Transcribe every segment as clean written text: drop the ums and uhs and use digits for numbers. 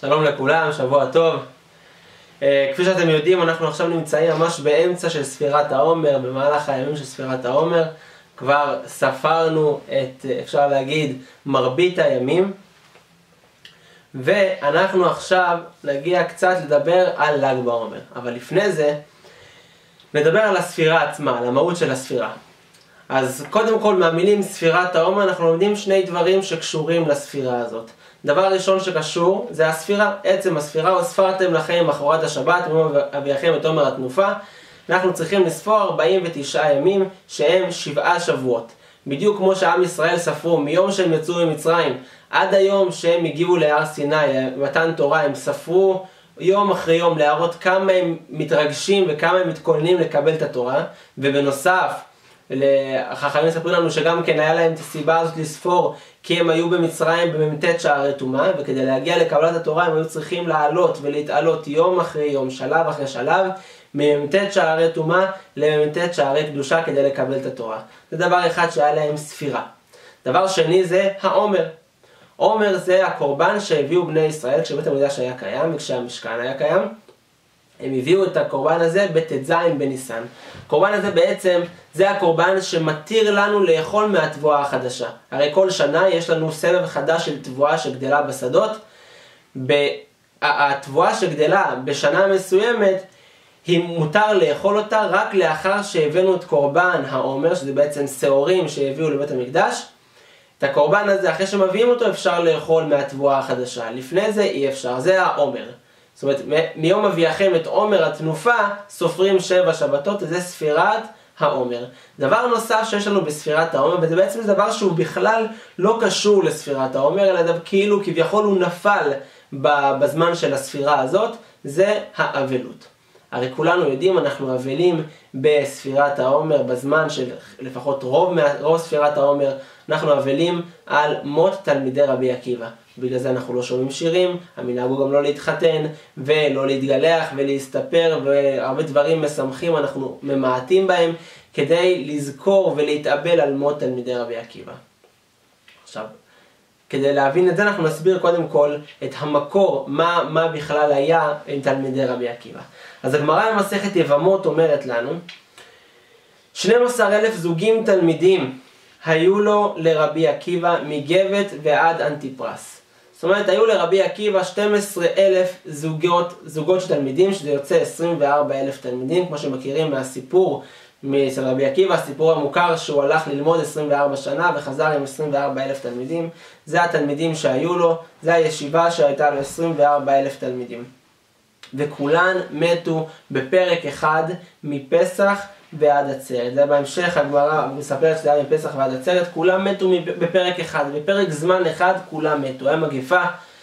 שלום לכולם, שבוע טוב. כפי שאתם יודעים, אנחנו עכשיו נמצאים ממש באמצע של ספירת העומר, במהלך הימים של ספירת העומר. כבר ספרנו את, אפשר להגיד, מרבית הימים. ואנחנו עכשיו נגיע קצת לדבר על ל"ג בעומר. אבל לפני זה, נדבר על הספירה עצמה, על המהות של הספירה. אז קודם כל מהמילים ספירת העומר אנחנו לומדים שני דברים שקשורים לספירה הזאת. דבר ראשון שקשור זה הספירה, עצם הספירה, וספרתם לכם מחרת השבת, אביאכם את עומר התנופה. אנחנו צריכים לספור 49 ימים שהם 7 שבועות. בדיוק כמו שעם ישראל ספרו מיום שהם יצאו ממצרים עד היום שהם הגיעו להר סיני, למתן תורה, הם ספרו יום אחרי יום להראות כמה הם מתרגשים וכמה הם מתכוננים לקבל את התורה. ובנוסף, החכמים מספרים לנו שגם כן היה להם את הסיבה הזאת לספור כי הם היו במצרים במ"ט שערי טומאה, וכדי להגיע לקבלת התורה הם היו צריכים לעלות ולהתעלות יום אחרי יום, שלב אחרי שלב, ממ"ט שערי טומאה למ"ט שערי קדושה כדי לקבל את התורה. זה דבר אחד שהיה להם ספירה. דבר שני זה העומר. עומר זה הקורבן שהביאו בני ישראל כשבית המקדש היה קיים וכשהמשכן היה קיים. הם הביאו את הקורבן הזה בט"ז בניסן. הקורבן הזה בעצם זה הקורבן שמתיר לנו לאכול מהתבואה החדשה. הרי כל שנה יש לנו סבב חדש של תבואה שגדלה בשדות. התבואה שגדלה בשנה מסוימת, היא מותר לאכול אותה רק לאחר שהבאנו את קורבן העומר, שזה בעצם שעורים שהביאו לבית המקדש. את הקורבן הזה, אחרי שמביאים אותו, אפשר לאכול מהתבואה החדשה. לפני זה אי אפשר, זה העומר. זאת אומרת, מיום אביאכם את עומר התנופה, סופרים 7 שבתות, וזה ספירת העומר. דבר נוסף שיש לנו בספירת העומר, וזה בעצם דבר שהוא בכלל לא קשור לספירת העומר, אלא כאילו כביכול הוא נפל בזמן של הספירה הזאת, זה האבלות. הרי כולנו יודעים, אנחנו אבלים בספירת העומר, בזמן של לפחות רוב ספירת העומר, אנחנו אבלים על מות תלמידי רבי עקיבא. בגלל זה אנחנו לא שומעים שירים, המנהג הוא גם לא להתחתן ולא להתגלח ולהסתפר, והרבה דברים משמחים אנחנו ממעטים בהם כדי לזכור ולהתאבל על מות תלמידי רבי עקיבא. עכשיו, כדי להבין את זה אנחנו נסביר קודם כל את המקור, מה בכלל היה עם תלמידי רבי עקיבא. אז הגמרא במסכת יבמות אומרת לנו, 12,000 זוגים תלמידים היו לו לרבי עקיבא מגבת ועד אנטיפרס. זאת אומרת, היו לרבי עקיבא 12,000 זוגות של תלמידים, שזה יוצא 24,000 תלמידים, כמו שמכירים מהסיפור של רבי עקיבא, הסיפור המוכר שהוא הלך ללמוד 24 שנה וחזר עם 24,000 תלמידים. זה התלמידים שהיו לו, זה הישיבה שהייתה לו 24,000 תלמידים. וכולן מתו בפרק אחד מפסח ועד עצרת. זה בהמשך הגמרא מספרת שזה היה מפסח ועד עצרת, כולם מתו בפרק אחד, בפרק זמן אחד כולם מתו. היה מגפה,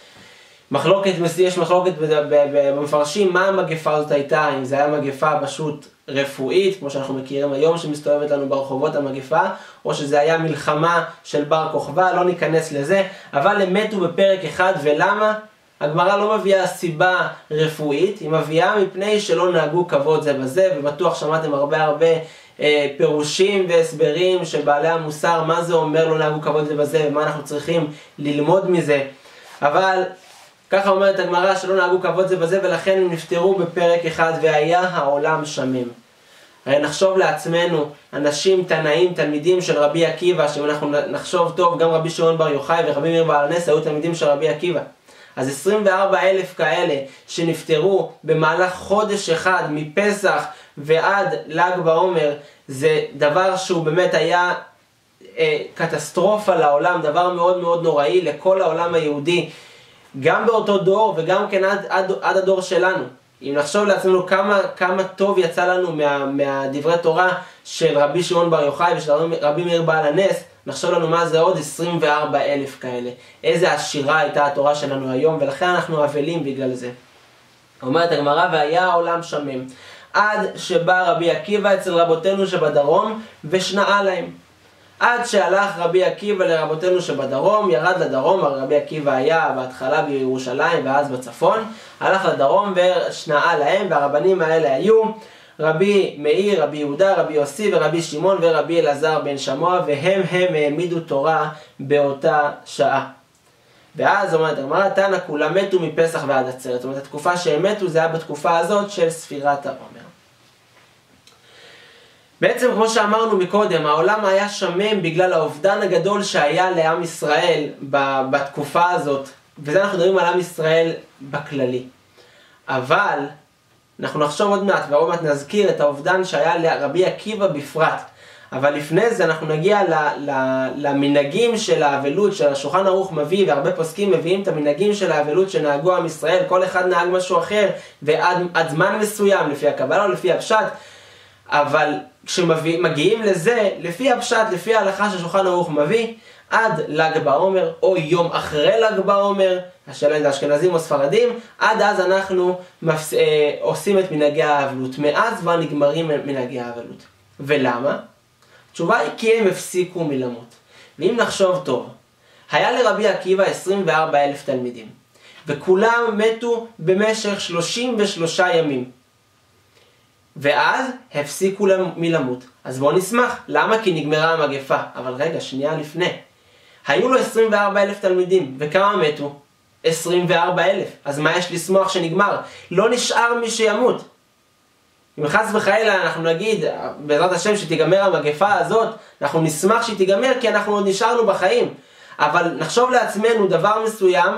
יש מחלוקת במפרשים מה המגפה הזאת הייתה, אם זה היה מגפה פשוט רפואית, כמו שאנחנו מכירים היום שמסתובבת לנו ברחובות המגפה, או שזה היה מלחמה של בר כוכבא, לא ניכנס לזה, אבל הם מתו בפרק אחד. ולמה? הגמרא לא מביאה סיבה רפואית, היא מביאה מפני שלא נהגו כבוד זה בזה, ובטוח שמעתם הרבה פירושים והסברים של בעלי המוסר, מה זה אומר לא נהגו כבוד זה בזה, ומה אנחנו צריכים ללמוד מזה. אבל ככה אומרת הגמרא שלא נהגו כבוד זה בזה, ולכן הם נפטרו בפרק אחד, והיה העולם שמם. הרי נחשוב לעצמנו, אנשים תנאים, תלמידים של רבי עקיבא, שאם אנחנו נחשוב טוב, גם רבי שמעון בר יוחאי ורבי מאיר בעל הנס היו תלמידים של רבי עקיבא. אז 24,000 כאלה שנפטרו במהלך חודש אחד מפסח ועד ל"ג בעומר, זה דבר שהוא באמת היה קטסטרופה לעולם, דבר מאוד מאוד נוראי לכל העולם היהודי, גם באותו דור וגם כן עד הדור שלנו. אם נחשוב לעצמנו כמה טוב יצא לנו מהדברי תורה של רבי שמעון בר יוחאי ושל רבי מאיר בעל הנס, נחשוב לנו מה זה עוד 24,000 כאלה. איזה עשירה הייתה התורה שלנו היום, ולכן אנחנו אבלים בגלל זה. אומרת הגמרא, והיה העולם שמם, עד שבא רבי עקיבא אצל רבותינו שבדרום ושנאה להם. עד שהלך רבי עקיבא לרבותינו שבדרום, ירד לדרום, רבי עקיבא היה בהתחלה בירושלים ואז בצפון, הלך לדרום ושנאה להם, והרבנים האלה היו רבי מאיר, רבי יהודה, רבי יוסי ורבי שמעון ורבי אלעזר בן שמוע, והם העמידו תורה באותה שעה. ואז אומרת הגמרא, תנא כולם מתו מפסח ועד עצרת. זאת אומרת, התקופה שהם מתו זה היה בתקופה הזאת של ספירת העומר. בעצם כמו שאמרנו מקודם, העולם היה שמם בגלל האובדן הגדול שהיה לעם ישראל בתקופה הזאת, וזה אנחנו מדברים על עם ישראל בכללי. אבל אנחנו נחשוב עוד מעט, ועוד מעט נזכיר את האובדן שהיה לרבי עקיבא בפרט. אבל לפני זה אנחנו נגיע למנהגים של האבלות, של השולחן ערוך מביא, והרבה פוסקים מביאים את המנהגים של האבלות שנהגו עם ישראל, כל אחד נהג משהו אחר, ועד זמן מסוים, לפי הקבלה או לפי הפשט, אבל כשמגיעים לזה, לפי הפשט, לפי ההלכה של שולחן ערוך מביא, עד ל"ג בעומר, או יום אחרי ל"ג בעומר, השאלה אם זה אשכנזים או ספרדים, עד אז אנחנו עושים את מנהגי האבלות. מאז כבר נגמרים מנהגי האבלות. ולמה? התשובה היא כי הם הפסיקו מלמות. ואם נחשוב טוב, היה לרבי עקיבא 24,000 תלמידים, וכולם מתו במשך 33 ימים. ואז הפסיקו מלמות. אז בואו נשמח. למה? כי נגמרה המגפה. אבל רגע, שנייה לפני. היו לו 24,000 תלמידים, וכמה מתו? 24,000. אז מה יש לשמוח שנגמר? לא נשאר מי שימות. אם חס וחלילה אנחנו נגיד, בעזרת השם שתיגמר המגפה הזאת, אנחנו נשמח שתיגמר כי אנחנו עוד נשארנו בחיים. אבל נחשוב לעצמנו דבר מסוים,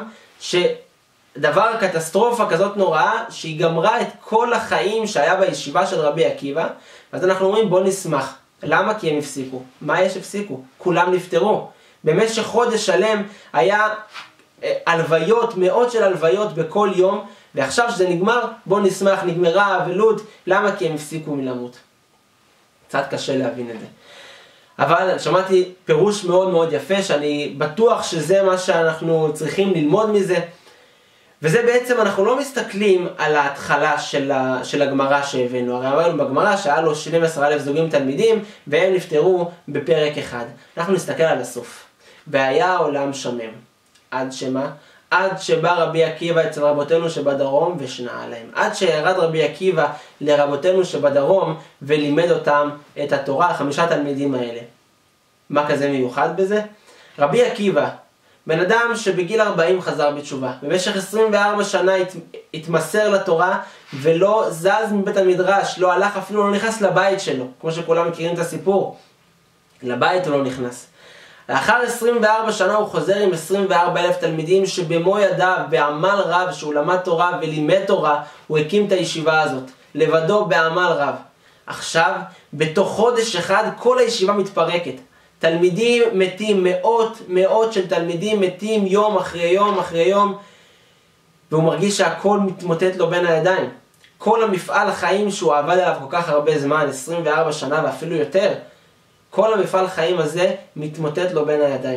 דבר קטסטרופה כזאת נוראה, שהיא גמרה את כל החיים שהיה בישיבה של רבי עקיבא, אז אנחנו אומרים בוא נשמח. למה? כי הם הפסיקו. מה יש הפסיקו? כולם נפטרו. במשך חודש שלם היה הלוויות, מאות של הלוויות בכל יום, ועכשיו שזה נגמר, בוא נשמח, נגמרה האבלות. למה? כי הם הפסיקו מלמות. קצת קשה להבין את זה. אבל שמעתי פירוש מאוד מאוד יפה, שאני בטוח שזה מה שאנחנו צריכים ללמוד מזה. וזה בעצם, אנחנו לא מסתכלים על ההתחלה של הגמרא שהבאנו. הרי אמרנו בגמרא שהיה לו 12,000 זוגים תלמידים, והם נפטרו בפרק אחד. אנחנו נסתכל על הסוף. והיה העולם שמם. עד שמה? עד שבא רבי עקיבא אצל רבותינו שבדרום ושנעה להם. עד שירד רבי עקיבא לרבותינו שבדרום ולימד אותם את התורה, 5 תלמידים האלה. מה כזה מיוחד בזה? רבי עקיבא, בן אדם שבגיל 40 חזר בתשובה, במשך 24 שנה התמסר לתורה ולא זז מבית המדרש, לא הלך, אפילו לא נכנס לבית שלו, כמו שכולם מכירים את הסיפור. לבית הוא לא נכנס. לאחר 24 שנה הוא חוזר עם 24,000 תלמידים שבמו ידיו, בעמל רב שהוא למד תורה ולימד תורה, הוא הקים את הישיבה הזאת, לבדו בעמל רב. עכשיו, בתוך חודש אחד כל הישיבה מתפרקת. תלמידים מתים, מאות של תלמידים מתים יום אחרי יום אחרי יום, והוא מרגיש שהכל מתמוטט לו בין הידיים. כל המפעל החיים שהוא עבד עליו כל כך הרבה זמן, 24 שנה ואפילו יותר, כל המפעל חיים הזה מתמוטט לו בין הידיים.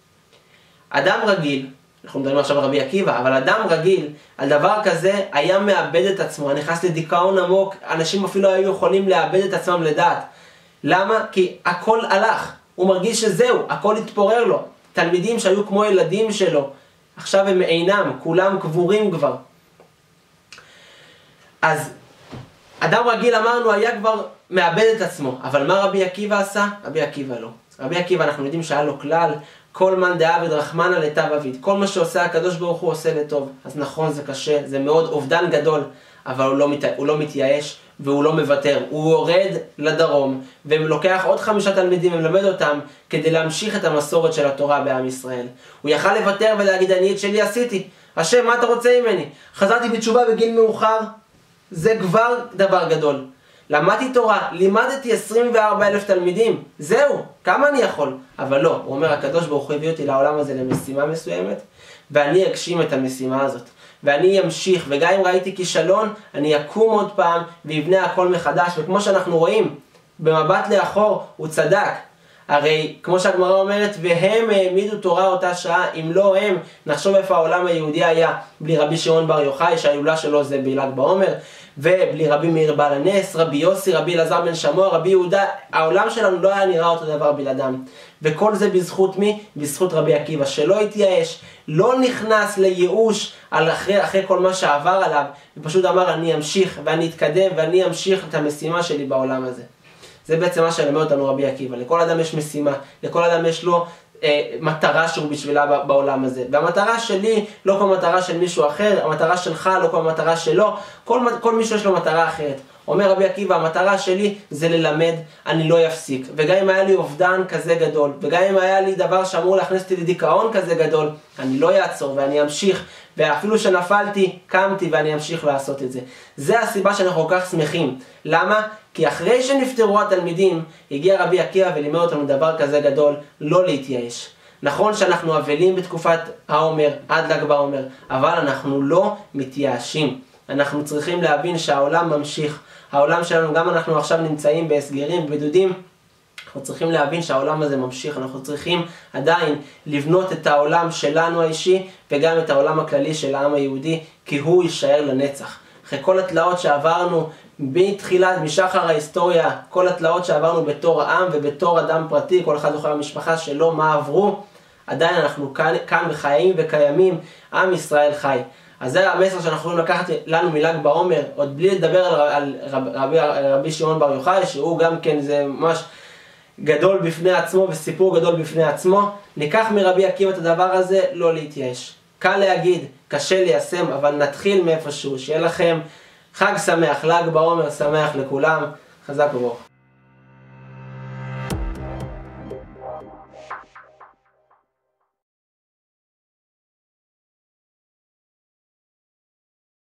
אדם רגיל, אנחנו מדברים עכשיו על רבי עקיבא, אבל אדם רגיל על דבר כזה היה מאבד את עצמו, נכנס לדיכאון עמוק, אנשים אפילו היו יכולים לאבד את עצמם לדעת. למה? כי הכל הלך. הוא מרגיש שזהו, הכל התפורר לו. תלמידים שהיו כמו ילדים שלו, עכשיו הם אינם, כולם קבורים כבר. אז אדם רגיל אמרנו היה כבר מאבד את עצמו, אבל מה רבי עקיבא עשה? רבי עקיבא לא. רבי עקיבא אנחנו יודעים שהיה לו כלל, כל מאן דעביד רחמנא לטב עביד. כל מה שעושה הקדוש ברוך הוא עושה לטוב. אז נכון זה קשה, זה מאוד אובדן גדול, אבל הוא לא מתייאש והוא לא מוותר. הוא יורד לדרום ולוקח עוד 5 תלמידים ומלמד אותם כדי להמשיך את המסורת של התורה בעם ישראל. הוא יכל לוותר ולהגיד אני את שלי עשיתי. השם מה אתה רוצה ממני? חזרתי בתשובה בגיל מאוחר. זה כבר דבר גדול. למדתי תורה, לימדתי 24,000 תלמידים, זהו, כמה אני יכול? אבל לא, הוא אומר הקדוש ברוך הוא הביא אותי לעולם הזה למשימה מסוימת, ואני אגשים את המשימה הזאת. ואני אמשיך, וגם אם ראיתי כישלון, אני אקום עוד פעם ויבנה הכל מחדש. וכמו שאנחנו רואים, במבט לאחור הוא צדק. הרי כמו שהגמרא אומרת, והם העמידו תורה אותה שעה, אם לא הם, נחשוב איפה העולם היהודי היה בלי רבי שמעון בר יוחאי, שההילולה שלו זה בל"ג בעומר, ובלי רבי מאיר בעל הנס, רבי יוסי, רבי אלעזר בן שמוע, רבי יהודה, העולם שלנו לא היה נראה אותו דבר בלעדם. וכל זה בזכות מי? בזכות רבי עקיבא, שלא התייאש, לא נכנס לייאוש אחרי כל מה שעבר עליו, ופשוט אמר אני אמשיך ואני אתקדם ואני אמשיך את המשימה שלי בעולם הזה. זה בעצם מה שלמד אותנו רבי עקיבא. לכל אדם יש משימה, לכל אדם יש לו מטרה שהוא בשבילה בעולם הזה. והמטרה שלי לא כמו מטרה של מישהו אחר, המטרה שלך לא כמו מטרה שלו, כל מישהו יש לו מטרה אחרת. אומר רבי עקיבא, המטרה שלי זה ללמד, אני לא אפסיק. וגם אם היה לי אובדן כזה גדול, וגם אם היה לי דבר שאמור להכניס אותי לדיכאון כזה גדול, אני לא אעצור ואני אמשיך, ואפילו שנפלתי, קמתי ואני אמשיך לעשות את זה. זה הסיבה שאנחנו כל כך שמחים. למה? כי אחרי שנפטרו התלמידים, הגיע רבי עקיבא ולימד אותנו דבר כזה גדול, לא להתייאש. נכון שאנחנו אבלים בתקופת העומר, עד ל"ג בעומר, אבל אנחנו לא מתייאשים. אנחנו צריכים להבין שהעולם ממשיך. העולם שלנו, גם אנחנו עכשיו נמצאים בהסגרים, בבידודים, אנחנו צריכים להבין שהעולם הזה ממשיך. אנחנו צריכים עדיין לבנות את העולם שלנו האישי, וגם את העולם הכללי של העם היהודי, כי הוא יישאר לנצח. אחרי כל התלאות שעברנו בתחילת, משחר ההיסטוריה, כל התלאות שעברנו בתור עם ובתור אדם פרטי, כל אחד זוכר המשפחה שלו, מה עברו, עדיין אנחנו כאן וחיים וקיימים, עם ישראל חי. אז זה המסר שאנחנו יכולים לקחת לנו מל"ג בעומר, עוד בלי לדבר על רבי שמעון בר יוחאי, שהוא גם כן זה ממש גדול בפני עצמו וסיפור גדול בפני עצמו. ניקח מרבי עקיבא את הדבר הזה, לא להתייאש. קל להגיד, קשה ליישם, אבל נתחיל מאיפשהו. שיהיה לכם חג שמח, ל"ג בעומר שמח לכולם, חזק וברוך.